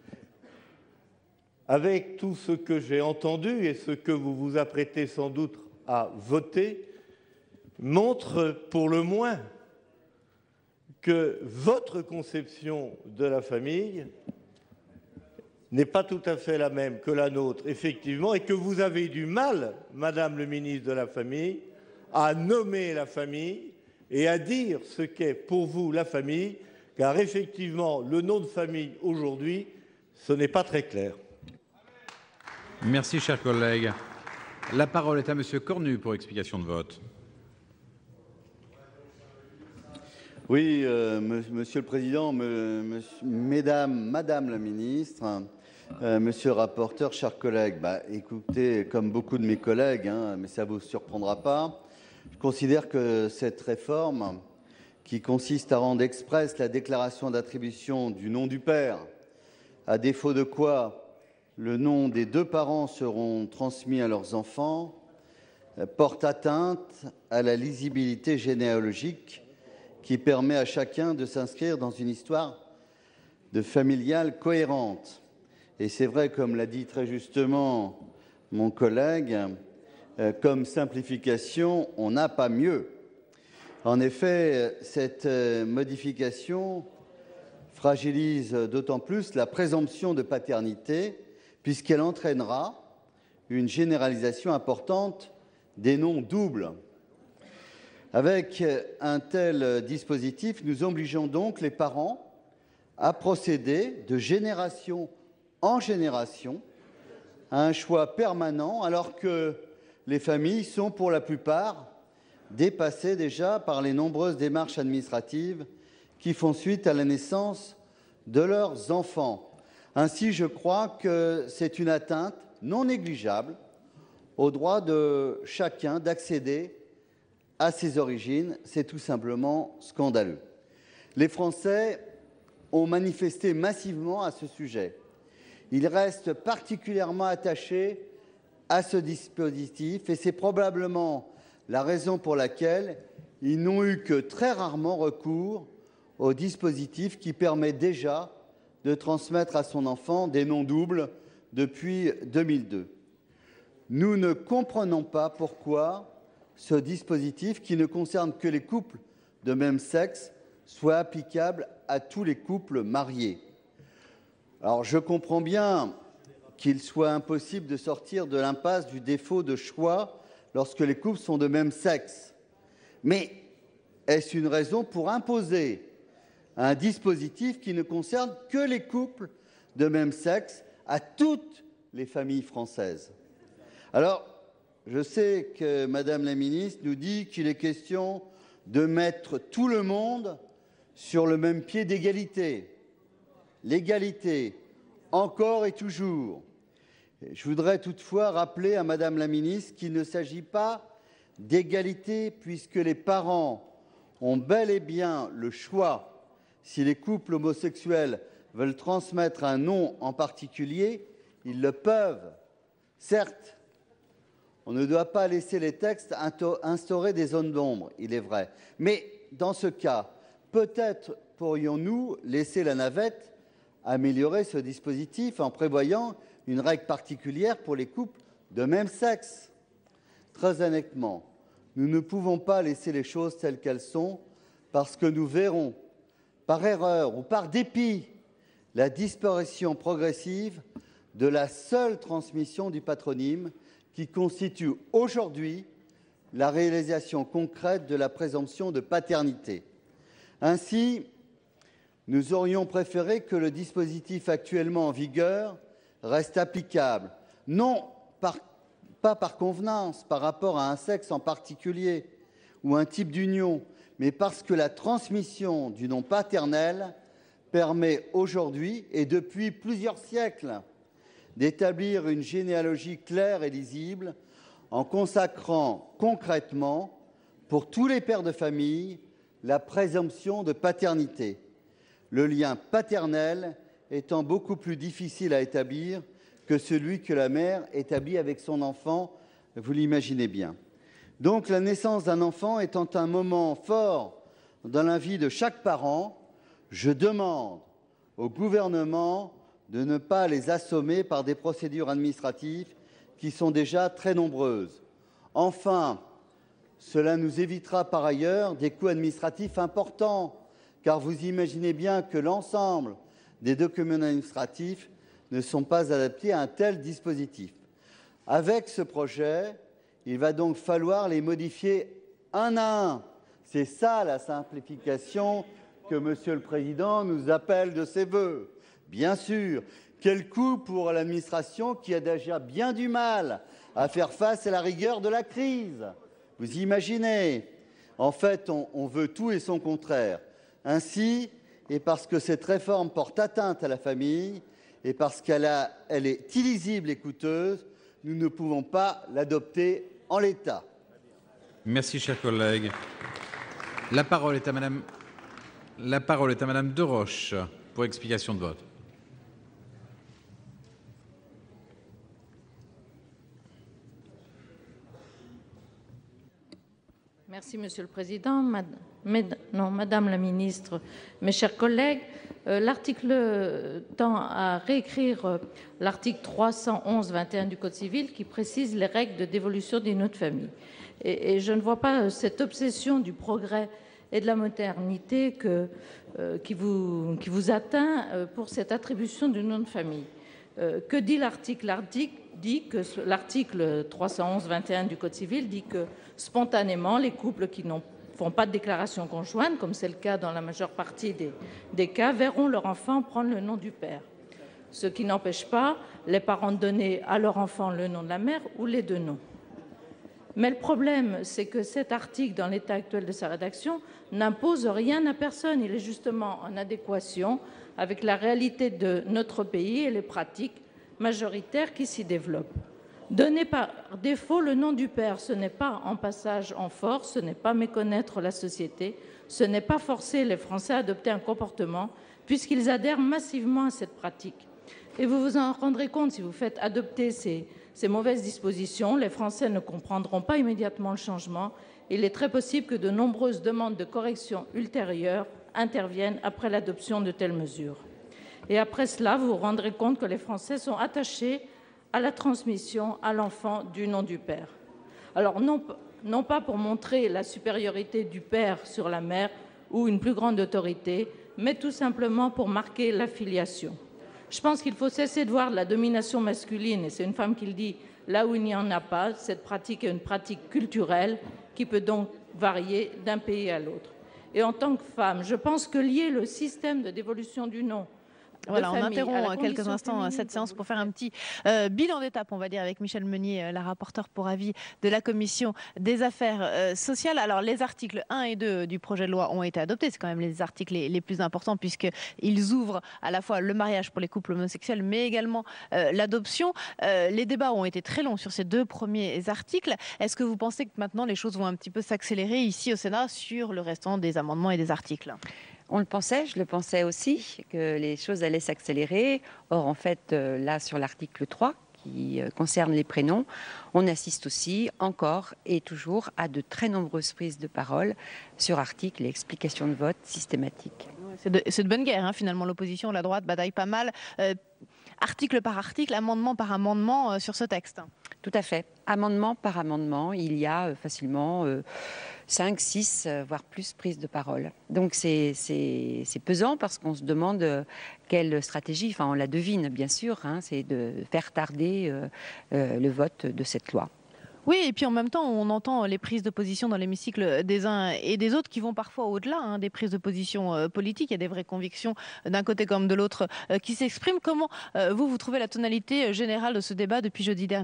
avec tout ce que j'ai entendu et ce que vous vous apprêtez sans doute à voter, montre pour le moins que votre conception de la famille n'est pas tout à fait la même que la nôtre, effectivement, et que vous avez du mal, Madame le ministre de la Famille, à nommer la famille et à dire ce qu'est pour vous la famille, car effectivement, le nom de famille aujourd'hui, ce n'est pas très clair. Merci, chers collègues. La parole est à Monsieur Cornu pour explication de vote. Oui, euh, Monsieur le Président, me, me, Mesdames, Madame la Ministre, euh, Monsieur le rapporteur, chers collègues, bah, écoutez, comme beaucoup de mes collègues, hein, mais ça ne vous surprendra pas, je considère que cette réforme, qui consiste à rendre express la déclaration d'attribution du nom du père, à défaut de quoi le nom des deux parents seront transmis à leurs enfants, porte atteinte à la lisibilité généalogique qui permet à chacun de s'inscrire dans une histoire de familiale cohérente. Et c'est vrai, comme l'a dit très justement mon collègue, euh, comme simplification, on n'a pas mieux. En effet, cette euh, modification fragilise d'autant plus la présomption de paternité puisqu'elle entraînera une généralisation importante des noms doubles. Avec un tel dispositif, nous obligeons donc les parents à procéder de génération en génération à un choix permanent, alors que les familles sont pour la plupart dépassées déjà par les nombreuses démarches administratives qui font suite à la naissance de leurs enfants. Ainsi, je crois que c'est une atteinte non négligeable au droit de chacun d'accéder à ses origines. C'est tout simplement scandaleux. Les Français ont manifesté massivement à ce sujet. Ils restent particulièrement attachés à ce dispositif et c'est probablement la raison pour laquelle ils n'ont eu que très rarement recours au dispositif qui permet déjà de transmettre à son enfant des noms doubles depuis deux mille deux. Nous ne comprenons pas pourquoi ce dispositif, qui ne concerne que les couples de même sexe, soit applicable à tous les couples mariés. Alors, je comprends bien qu'il soit impossible de sortir de l'impasse du défaut de choix lorsque les couples sont de même sexe. Mais est-ce une raison pour imposer un dispositif qui ne concerne que les couples de même sexe à toutes les familles françaises? Alors, je sais que Madame la ministre nous dit qu'il est question de mettre tout le monde sur le même pied d'égalité. L'égalité, encore et toujours. Je voudrais toutefois rappeler à Madame la ministre qu'il ne s'agit pas d'égalité puisque les parents ont bel et bien le choix, si les couples homosexuels veulent transmettre un nom en particulier, ils le peuvent. Certes, on ne doit pas laisser les textes instaurer des zones d'ombre, il est vrai. Mais dans ce cas, peut-être pourrions-nous laisser la navette améliorer ce dispositif en prévoyant une règle particulière pour les couples de même sexe. Très honnêtement, nous ne pouvons pas laisser les choses telles qu'elles sont parce que nous verrons, par erreur ou par dépit, la disparition progressive de la seule transmission du patronyme qui constitue aujourd'hui la réalisation concrète de la présomption de paternité. Ainsi, nous aurions préféré que le dispositif actuellement en vigueur reste applicable, non par, pas par convenance par rapport à un sexe en particulier ou un type d'union, mais parce que la transmission du nom paternel permet aujourd'hui et depuis plusieurs siècles d'établir une généalogie claire et lisible en consacrant concrètement pour tous les pères de famille la présomption de paternité, le lien paternel étant beaucoup plus difficile à établir que celui que la mère établit avec son enfant, vous l'imaginez bien. Donc la naissance d'un enfant étant un moment fort dans la vie de chaque parent, je demande au gouvernement de ne pas les assommer par des procédures administratives qui sont déjà très nombreuses. Enfin, cela nous évitera par ailleurs des coûts administratifs importants, car vous imaginez bien que l'ensemble des documents administratifs ne sont pas adaptés à un tel dispositif. Avec ce projet, il va donc falloir les modifier un à un. C'est ça la simplification que Monsieur le Président nous appelle de ses vœux. Bien sûr, quel coût pour l'administration qui a déjà bien du mal à faire face à la rigueur de la crise. Vous imaginez? En fait, on, on veut tout et son contraire. Ainsi, et parce que cette réforme porte atteinte à la famille, et parce qu'elle a, elle est illisible et coûteuse, nous ne pouvons pas l'adopter en l'état. Merci, cher collègue. La parole est à Madame, la parole est à Madame Deroche pour explication de vote. Merci, Monsieur le Président. Madame, non, Madame la Ministre, mes chers collègues, euh, l'article tend à réécrire euh, l'article trois cent onze vingt et un du Code civil qui précise les règles de dévolution des noms de famille. Et, et je ne vois pas euh, cette obsession du progrès et de la modernité que, euh, qui, vous, qui vous atteint euh, pour cette attribution du nom de famille. Euh, que dit l'article? L'article dit que l'article trois cent onze vingt et un du Code civil dit que spontanément, les couples qui ne font pas de déclaration conjointe, comme c'est le cas dans la majeure partie des, des cas, verront leur enfant prendre le nom du père. Ce qui n'empêche pas les parents de donner à leur enfant le nom de la mère ou les deux noms. Mais le problème, c'est que cet article, dans l'état actuel de sa rédaction, n'impose rien à personne. Il est justement en adéquation avec la réalité de notre pays et les pratiques majoritaires qui s'y développent. Donner par défaut le nom du père, ce n'est pas en passage en force, ce n'est pas méconnaître la société, ce n'est pas forcer les Français à adopter un comportement, puisqu'ils adhèrent massivement à cette pratique. Et vous vous en rendrez compte si vous faites adopter ces, ces mauvaises dispositions. Les Français ne comprendront pas immédiatement le changement. Il est très possible que de nombreuses demandes de correction ultérieures interviennent après l'adoption de telles mesures. Et après cela, vous vous rendrez compte que les Français sont attachés à la transmission à l'enfant du nom du père. Alors, non, non pas pour montrer la supériorité du père sur la mère ou une plus grande autorité, mais tout simplement pour marquer la filiation. Je pense qu'il faut cesser de voir de la domination masculine, et c'est une femme qui le dit, là où il n'y en a pas. Cette pratique est une pratique culturelle qui peut donc varier d'un pays à l'autre. Et en tant que femme, je pense que lier le système de dévolution du nom Voilà, on interrompt quelques instants cette séance pour faire un petit euh, bilan d'étape, on va dire, avec Michèle Meunier, la rapporteure pour avis de la Commission des affaires euh, sociales. Alors, les articles un et deux du projet de loi ont été adoptés. C'est quand même les articles les, les plus importants puisqu'ils ouvrent à la fois le mariage pour les couples homosexuels, mais également euh, l'adoption. Euh, les débats ont été très longs sur ces deux premiers articles. Est-ce que vous pensez que maintenant les choses vont un petit peu s'accélérer ici au Sénat sur le restant des amendements et des articles ? On le pensait, je le pensais aussi, que les choses allaient s'accélérer. Or, en fait, euh, là, sur l'article trois, qui euh, concerne les prénoms, on assiste aussi, encore et toujours, à de très nombreuses prises de parole sur articles et explications de vote systématiques. C'est de, c'est de bonne guerre, hein, finalement. L'opposition, la droite bataille pas mal, euh, article par article, amendement par amendement euh, sur ce texte. Tout à fait. Amendement par amendement, il y a euh, facilement euh, cinq, six, euh, voire plus prises de parole. Donc c'est pesant parce qu'on se demande euh, quelle stratégie, enfin on la devine bien sûr, hein, c'est de faire tarder euh, euh, le vote de cette loi. Oui, et puis en même temps, on entend les prises de position dans l'hémicycle des uns et des autres qui vont parfois au-delà hein, des prises de position euh, politiques. Il y a des vraies convictions d'un côté comme de l'autre euh, qui s'expriment. Comment euh, vous, vous trouvez la tonalité générale de ce débat depuis jeudi dernier ?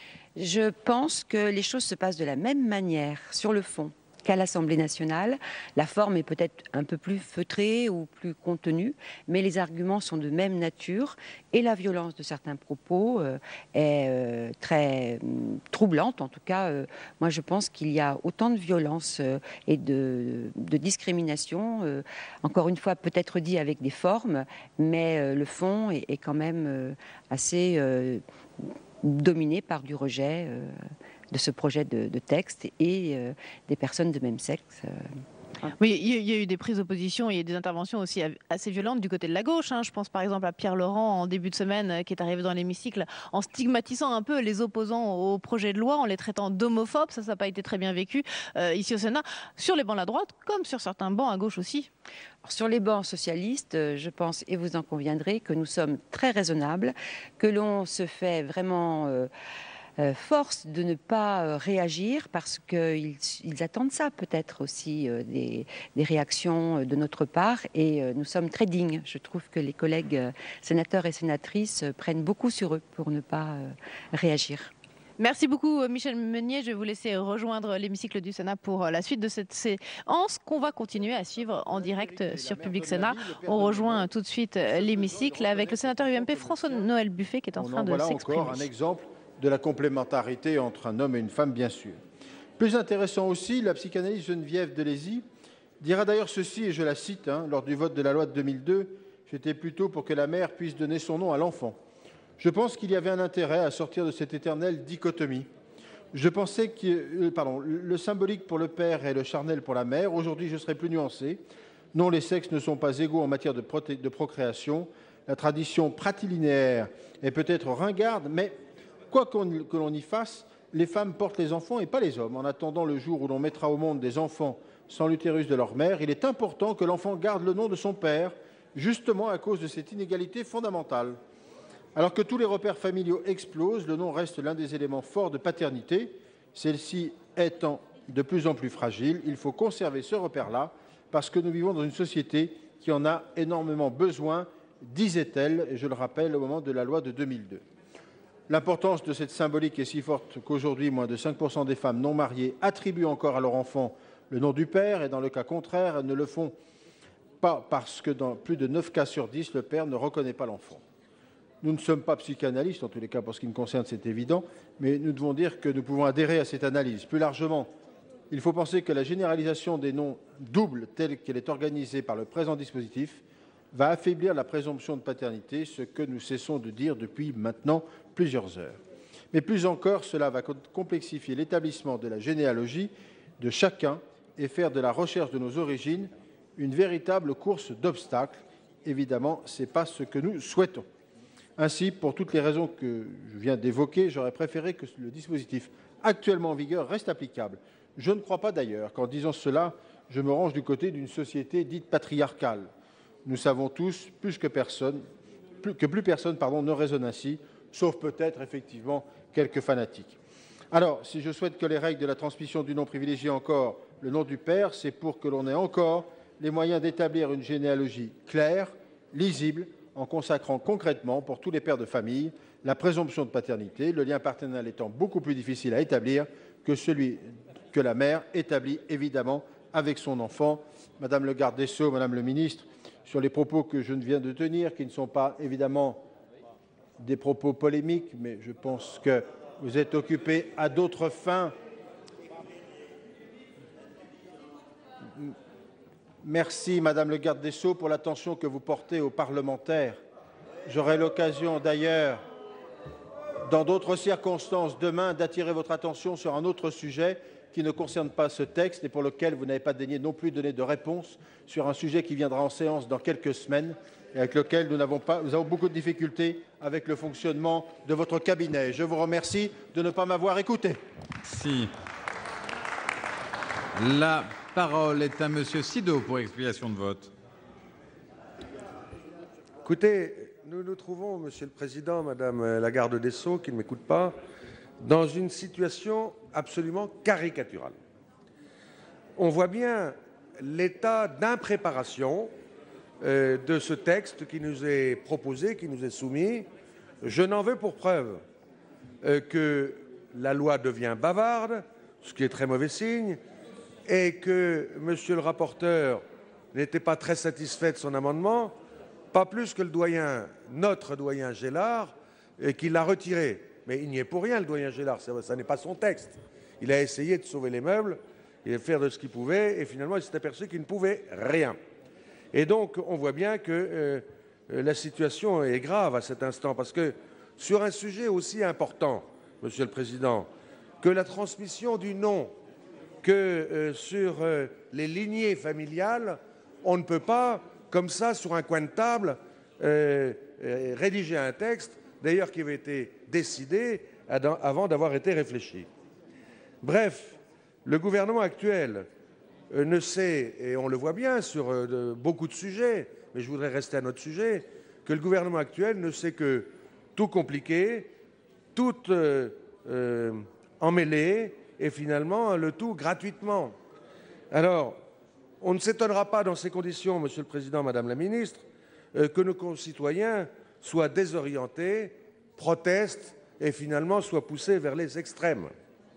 Je pense que les choses se passent de la même manière sur le fond qu'à l'Assemblée nationale. La forme est peut-être un peu plus feutrée ou plus contenue, mais les arguments sont de même nature et la violence de certains propos euh, est euh, très euh, troublante. En tout cas, euh, moi je pense qu'il y a autant de violence euh, et de, de discrimination, euh, encore une fois peut-être dit avec des formes, mais euh, le fond est, est quand même euh, assez euh, dominé par du rejet euh, de ce projet de, de texte et euh, des personnes de même sexe. Euh. Oui, il y a eu des prises d'opposition et des interventions aussi assez violentes du côté de la gauche. Hein. Je pense par exemple à Pierre Laurent en début de semaine qui est arrivé dans l'hémicycle en stigmatisant un peu les opposants au projet de loi, en les traitant d'homophobes. Ça, ça n'a pas été très bien vécu euh, ici au Sénat, sur les bancs à la droite comme sur certains bancs à gauche aussi. Alors, sur les bancs socialistes, je pense, et vous en conviendrez, que nous sommes très raisonnables, que l'on se fait vraiment... Euh, Euh, force de ne pas euh, réagir parce qu'ils ils attendent ça peut-être aussi euh, des, des réactions euh, de notre part et euh, nous sommes très dignes. Je trouve que les collègues euh, sénateurs et sénatrices euh, prennent beaucoup sur eux pour ne pas euh, réagir. Merci beaucoup Michèle Meunier. Je vais vous laisser rejoindre l'hémicycle du Sénat pour la suite de cette séance qu'on va continuer à suivre en direct sur Public Sénat. On rejoint tout de suite l'hémicycle avec le sénateur U M P François-Noël Buffet qui est en train de s'exprimer. Voilà encore un exemple de la complémentarité entre un homme et une femme, bien sûr. Plus intéressant aussi, la psychanalyste Geneviève Delézy dira d'ailleurs ceci, et je la cite, hein, lors du vote de la loi de deux mille deux, « J'étais plutôt pour que la mère puisse donner son nom à l'enfant. Je pense qu'il y avait un intérêt à sortir de cette éternelle dichotomie. Je pensais que euh, pardon, le symbolique pour le père et le charnel pour la mère. Aujourd'hui, je serais plus nuancé. Non, les sexes ne sont pas égaux en matière de, de procréation. La tradition pratilinéaire est peut-être ringarde, mais... Quoi qu'on que l'on y fasse, les femmes portent les enfants et pas les hommes. En attendant le jour où l'on mettra au monde des enfants sans l'utérus de leur mère, il est important que l'enfant garde le nom de son père, justement à cause de cette inégalité fondamentale. Alors que tous les repères familiaux explosent, le nom reste l'un des éléments forts de paternité. Celle-ci étant de plus en plus fragile, il faut conserver ce repère-là parce que nous vivons dans une société qui en a énormément besoin, disait-elle, et je le rappelle, au moment de la loi de deux mille deux. L'importance de cette symbolique est si forte qu'aujourd'hui, moins de cinq pour cent des femmes non mariées attribuent encore à leur enfant le nom du père et dans le cas contraire, elles ne le font pas parce que dans plus de neuf cas sur dix, le père ne reconnaît pas l'enfant. Nous ne sommes pas psychanalystes, en tous les cas pour ce qui me concerne, c'est évident, mais nous devons dire que nous pouvons adhérer à cette analyse. Plus largement, il faut penser que la généralisation des noms doubles telle qu'elle est organisée par le présent dispositif va affaiblir la présomption de paternité, ce que nous cessons de dire depuis maintenant plusieurs heures. Mais plus encore, cela va complexifier l'établissement de la généalogie de chacun et faire de la recherche de nos origines une véritable course d'obstacles. Évidemment, ce n'est pas ce que nous souhaitons. Ainsi, pour toutes les raisons que je viens d'évoquer, j'aurais préféré que le dispositif actuellement en vigueur reste applicable. Je ne crois pas d'ailleurs qu'en disant cela, je me range du côté d'une société dite patriarcale. Nous savons tous, plus que personne, plus, que plus personne pardon, ne raisonne ainsi, sauf peut-être effectivement quelques fanatiques. Alors, si je souhaite que les règles de la transmission du nom privilégient encore le nom du père, c'est pour que l'on ait encore les moyens d'établir une généalogie claire, lisible, en consacrant concrètement pour tous les pères de famille la présomption de paternité, le lien paternel étant beaucoup plus difficile à établir que celui que la mère établit évidemment avec son enfant. Madame le garde des Sceaux, Madame le ministre, sur les propos que je viens de tenir, qui ne sont pas évidemment des propos polémiques, mais je pense que vous êtes occupés à d'autres fins. Merci, Madame le garde des Sceaux, pour l'attention que vous portez aux parlementaires. J'aurai l'occasion d'ailleurs, dans d'autres circonstances demain, d'attirer votre attention sur un autre sujet qui ne concerne pas ce texte et pour lequel vous n'avez pas daigné non plus donner de réponse, sur un sujet qui viendra en séance dans quelques semaines et avec lequel nous, n'avons pas, nous avons beaucoup de difficultés avec le fonctionnement de votre cabinet. Je vous remercie de ne pas m'avoir écouté. Merci. La parole est à Monsieur Sido pour explication de vote. Écoutez, nous nous trouvons, Monsieur le Président, Madame la garde des Sceaux, qui ne m'écoute pas, dans une situation absolument caricaturale. On voit bien l'état d'impréparation euh, de ce texte qui nous est proposé, qui nous est soumis. Je n'en veux pour preuve euh, que la loi devient bavarde, ce qui est très mauvais signe, et que Monsieur le rapporteur n'était pas très satisfait de son amendement, pas plus que le doyen, notre doyen Gélard, et qui l'a retiré. Mais il n'y est pour rien, le doyen Gélard, ça, ça n'est pas son texte. Il a essayé de sauver les meubles et de faire de ce qu'il pouvait, et finalement, il s'est aperçu qu'il ne pouvait rien. Et donc, on voit bien que euh, la situation est grave à cet instant, parce que sur un sujet aussi important, Monsieur le Président, que la transmission du nom, que euh, sur euh, les lignées familiales, on ne peut pas, comme ça, sur un coin de table, euh, euh, rédiger un texte, d'ailleurs qui avait été décidé avant d'avoir été réfléchi. Bref, le gouvernement actuel euh, ne sait, et on le voit bien sur euh, de, beaucoup de sujets, mais je voudrais rester à notre sujet, que le gouvernement actuel ne sait que tout compliquer, tout euh, euh, emmêler, et finalement le tout gratuitement. Alors, on ne s'étonnera pas dans ces conditions, Monsieur le Président, Madame la Ministre, euh, que nos concitoyens soient désorientés, protestent et finalement soient poussés vers les extrêmes.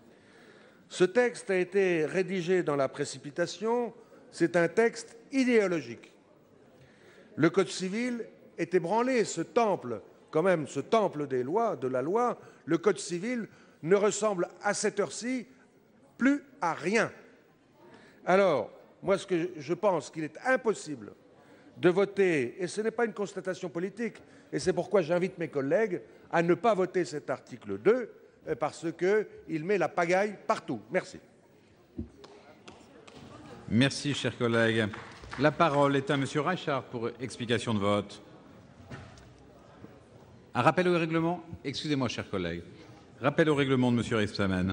Ce texte a été rédigé dans la précipitation, c'est un texte idéologique. Le Code civil est ébranlé, ce temple, quand même, ce temple des lois, de la loi, le Code civil ne ressemble à cette heure-ci plus à rien. Alors, moi, ce que je pense qu'il est impossible de voter, et ce n'est pas une constatation politique, et c'est pourquoi j'invite mes collègues à ne pas voter cet article deux, parce qu'il met la pagaille partout. Merci. Merci, cher collègue. La parole est à Monsieur Reichard pour explication de vote. Un rappel au règlement. Excusez-moi, cher collègue. Rappel au règlement de Monsieur Rebsamen.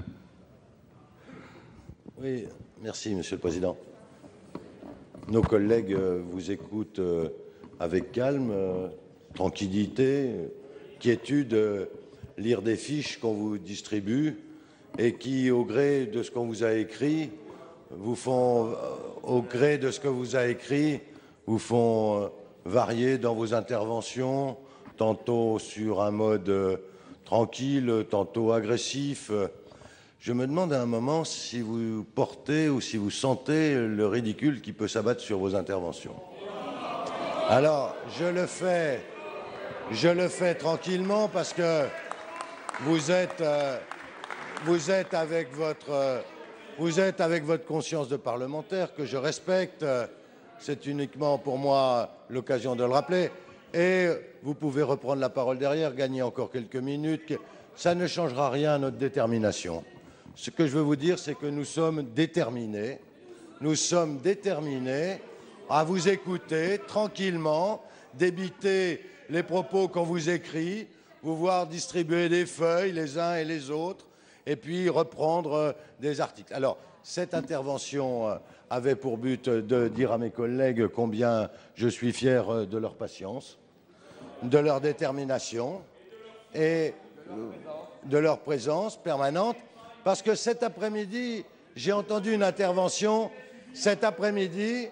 Oui, merci, Monsieur le Président. Nos collègues vous écoutent avec calme, tranquillité, quiétude, lire des fiches qu'on vous distribue et qui, au gré de ce qu'on vous a écrit, vous font, au gré de ce que vous a écrit, vous font varier dans vos interventions, tantôt sur un mode tranquille, tantôt agressif. Je me demande à un moment si vous portez ou si vous sentez le ridicule qui peut s'abattre sur vos interventions. Alors, je le fais, je le fais tranquillement parce que vous êtes, euh, vous êtes avec votre, euh, vous êtes avec votre conscience de parlementaire que je respecte. C'est uniquement pour moi l'occasion de le rappeler. Et vous pouvez reprendre la parole derrière, gagner encore quelques minutes. Ça ne changera rien à notre détermination. Ce que je veux vous dire, c'est que nous sommes déterminés. Nous sommes déterminés à vous écouter tranquillement, débiter les propos qu'on vous écrit, vous voir distribuer des feuilles les uns et les autres, et puis reprendre des articles. Alors, cette intervention avait pour but de dire à mes collègues combien je suis fier de leur patience, de leur détermination et de leur présence permanente, parce que cet après-midi, j'ai entendu une intervention, cet après-midi,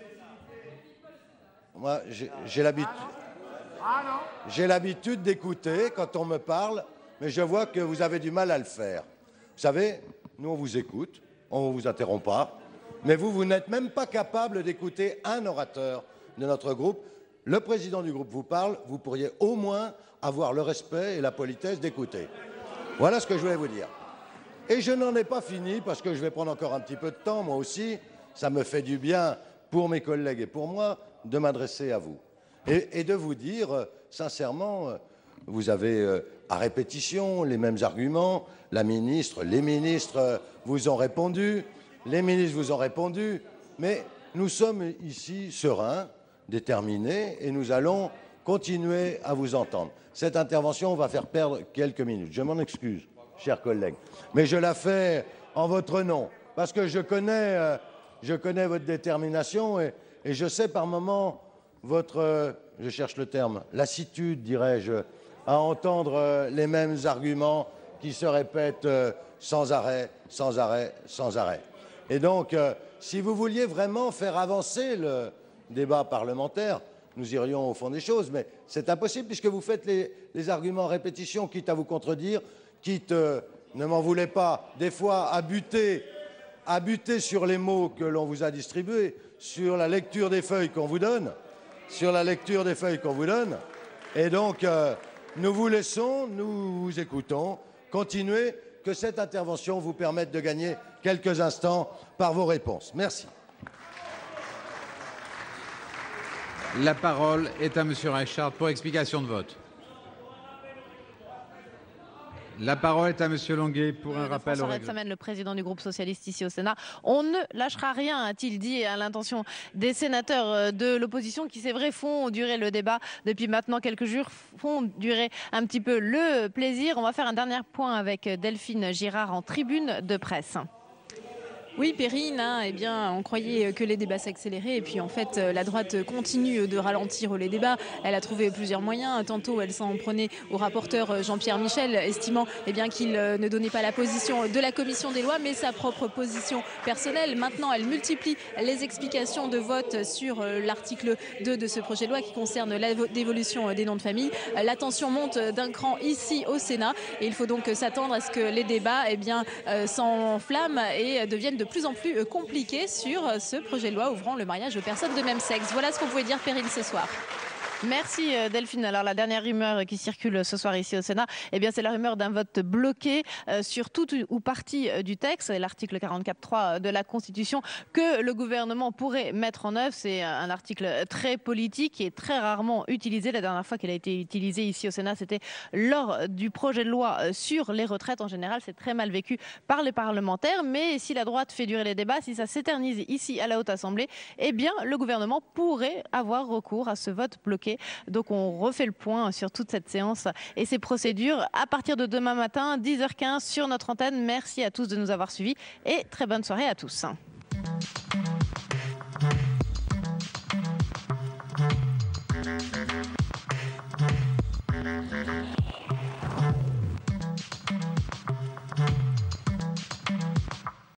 moi j'ai l'habitude j'ai l'habitude d'écouter quand on me parle, mais je vois que vous avez du mal à le faire. Vous savez, nous on vous écoute, on ne vous interrompt pas, mais vous, vous n'êtes même pas capable d'écouter un orateur de notre groupe. Le président du groupe vous parle, vous pourriez au moins avoir le respect et la politesse d'écouter. Voilà ce que je voulais vous dire. Et je n'en ai pas fini, parce que je vais prendre encore un petit peu de temps, moi aussi. Ça me fait du bien pour mes collègues et pour moi de m'adresser à vous. Et, et de vous dire, euh, sincèrement, euh, vous avez euh, à répétition les mêmes arguments. La ministre, les ministres euh, vous ont répondu, les ministres vous ont répondu, mais nous sommes ici sereins, déterminés, et nous allons continuer à vous entendre. Cette intervention va faire perdre quelques minutes. Je m'en excuse, chers collègues, mais je la fais en votre nom, parce que je connais, euh, je connais votre détermination et, et je sais par moments votre, euh, je cherche le terme, lassitude, dirais-je, à entendre euh, les mêmes arguments qui se répètent euh, sans arrêt, sans arrêt, sans arrêt. Et donc, euh, si vous vouliez vraiment faire avancer le débat parlementaire, nous irions au fond des choses, mais c'est impossible puisque vous faites les, les arguments en répétition, quitte à vous contredire, quitte, euh, ne m'en voulez pas, des fois à buter, à buter sur les mots que l'on vous a distribués, sur la lecture des feuilles qu'on vous donne, sur la lecture des feuilles qu'on vous donne. Et donc, euh, nous vous laissons, nous vous écoutons, continuez, que cette intervention vous permette de gagner quelques instants par vos réponses. Merci. La parole est à Monsieur Reichard pour explication de vote. La parole est à Monsieur Longuet pour un rappel au François règlement. Rebsamen, le président du groupe socialiste ici au Sénat. On ne lâchera rien, a-t-il dit, à l'intention des sénateurs de l'opposition qui, c'est vrai, font durer le débat depuis maintenant quelques jours, font durer un petit peu le plaisir. On va faire un dernier point avec Delphine Girard en tribune de presse. Oui, Perrine, hein, eh bien, on croyait que les débats s'accéléraient et puis en fait la droite continue de ralentir les débats. Elle a trouvé plusieurs moyens. Tantôt elle s'en prenait au rapporteur Jean-Pierre Michel, estimant eh bien, qu'il ne donnait pas la position de la commission des lois mais sa propre position personnelle. Maintenant elle multiplie les explications de vote sur l'article deux de ce projet de loi qui concerne la dévolution des noms de famille. La tension monte d'un cran ici au Sénat et il faut donc s'attendre à ce que les débats eh bien, euh, s'enflamment et deviennent de plus en plus compliqué sur ce projet de loi ouvrant le mariage aux personnes de même sexe. Voilà ce qu'on pouvait dire, Perrine, ce soir. Merci Delphine. Alors la dernière rumeur qui circule ce soir ici au Sénat, eh bien c'est la rumeur d'un vote bloqué euh, sur toute ou partie du texte, l'article quarante-quatre point trois de la Constitution que le gouvernement pourrait mettre en œuvre. C'est un article très politique et très rarement utilisé. La dernière fois qu'il a été utilisé ici au Sénat, c'était lors du projet de loi sur les retraites. En général, c'est très mal vécu par les parlementaires. Mais si la droite fait durer les débats, si ça s'éternise ici à la Haute Assemblée, eh bien le gouvernement pourrait avoir recours à ce vote bloqué. Donc on refait le point sur toute cette séance et ces procédures à partir de demain matin, dix heures quinze sur notre antenne. Merci à tous de nous avoir suivis et très bonne soirée à tous.